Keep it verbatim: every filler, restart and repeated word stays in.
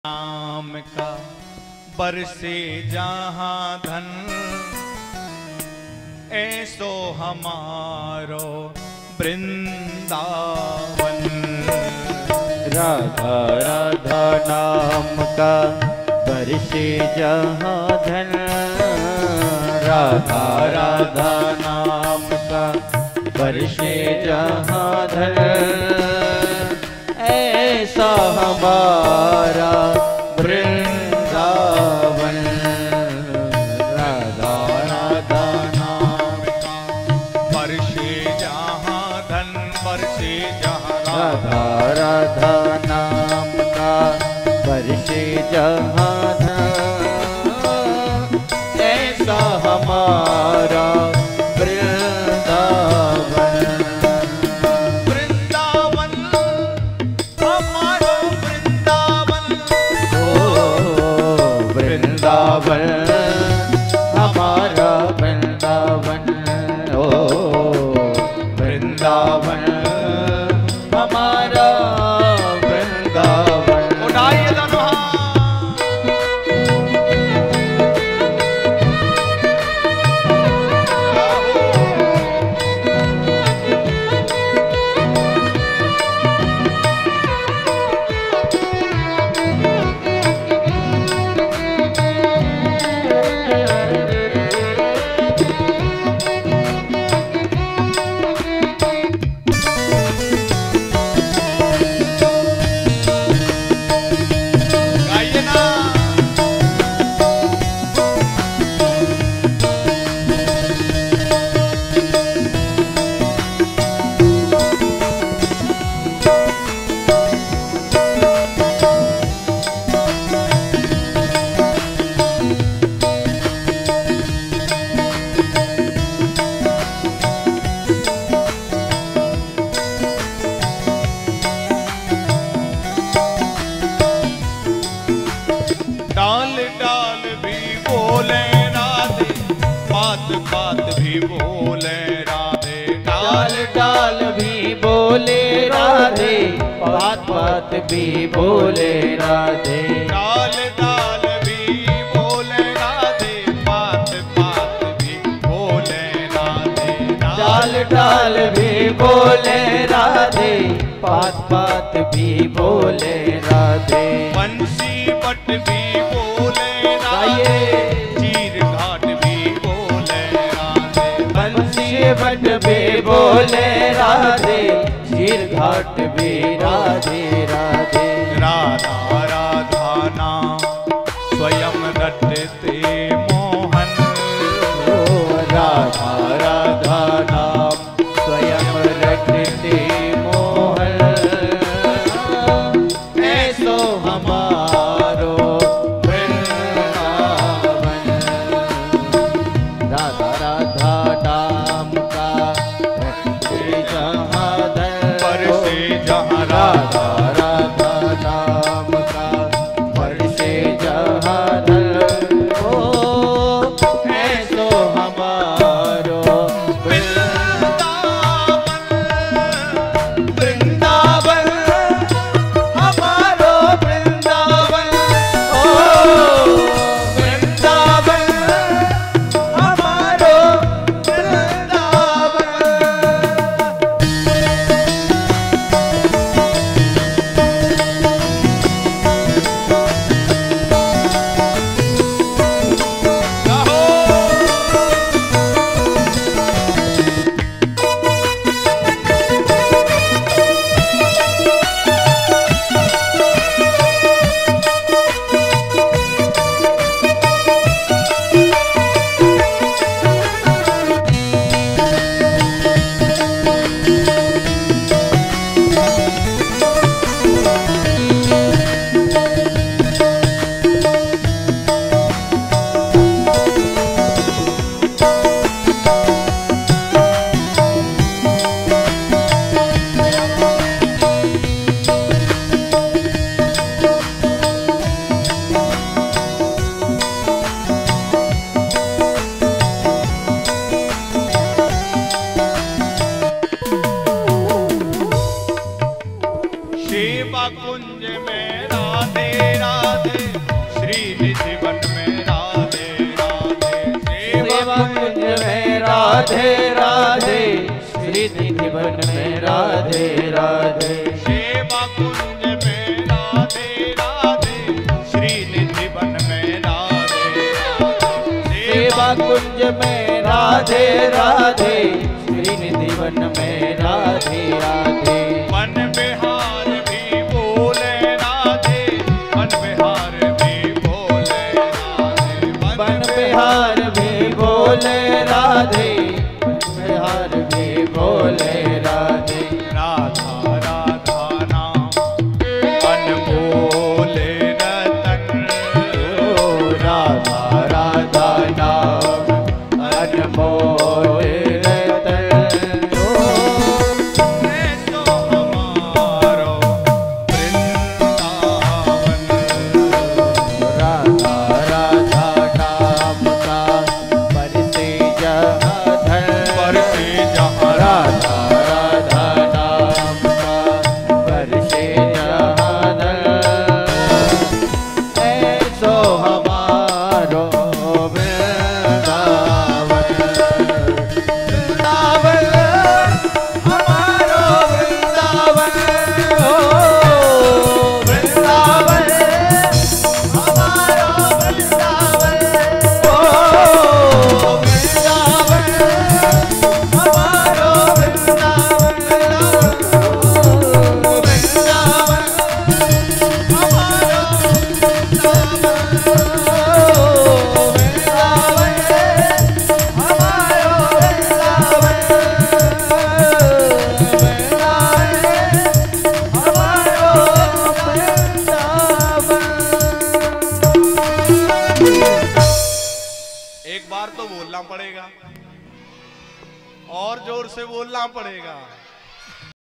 नाम का बरसे जहाँ धन, ऐसो हमारो वृंदावन। राधा राधा नाम का बरसे जहाँ धन, राधा राधा नाम का बरसे जहाँ धन, ऐसा हमारा वृंदावन। राधा राधा नाम का बरसे जहाँ धन, बरसे जहाँ राधा राधा नाम का बरसे जहाँ धन, ऐसा हमारा हमारा वृंदावन। ओ वृंदावन हमारा वृंदावन। उड़ाइए दोनों डाल डाल भी बोले राधे, बात बात भी बोले राधे। डाल डाल भी बोले राधे, बात बात भी बोले राधे। डाल डाल भी बोले राधे, बात बात भी बोले राधे। डाल डाल भी बोले राधे, बात बात भी बोले राधे। बंसी बट भी बोले राधे, चीर घाट भी बोले राधे। बंसी बट भी बोले राधे, चीर घाट भी राधे राधे। राधा राधा नाम स्वयं रटते मोहन। ओ राधा राधा नाम स्वयं रटते मोहन, ऐसो हमारो वृंदावन। राधा राधा नाम का बरसे जहाँ धन, बरसे जहाँ राधा राधा नाम का बरसे जहाँ धन, ओ ऐसो हमारो वृंदावन। वृंदावन हमारो वृंदावन। में राधे राधे, श्रीनिधि वन में राधे राधे। वन बिहार भी बोले राधे, वन बिहार भी बोले राधे, वन बिहार भी बोले राधे, वन बिहार भी बोले राधे। राधा राधा नाम अनमोल रतन, ओ राधा राधा नाम अनमोल रतन। ओ है तो हमारो वृंदावन। राधा राधा नाम का बरसे जहाँ धन, बरसे जहाँ राधा राधा नाम का बरसे जहाँ धन। ऐसो हमारो वृंदावन, वृंदावन हमारो वृंदावन, ओ वृंदावन हमारो वृंदावन, ओ वृंदावन हमारो वृंदावन, वृंदावन हमारो एक बार तो बोलना पड़ेगा और जोर से बोलना पड़ेगा।